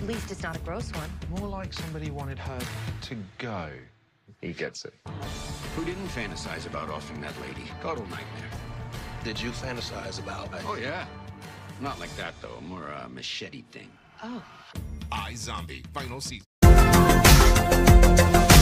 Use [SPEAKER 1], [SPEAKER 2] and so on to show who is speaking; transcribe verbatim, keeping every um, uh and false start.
[SPEAKER 1] At least it's not a gross one.
[SPEAKER 2] More like somebody wanted her to go. He gets it.
[SPEAKER 3] Who didn't fantasize about offing that lady? Total nightmare.
[SPEAKER 4] Did you fantasize about that?
[SPEAKER 3] Oh, yeah. Not like that, though. More a machete thing.
[SPEAKER 1] Oh.
[SPEAKER 5] iZombie, final season.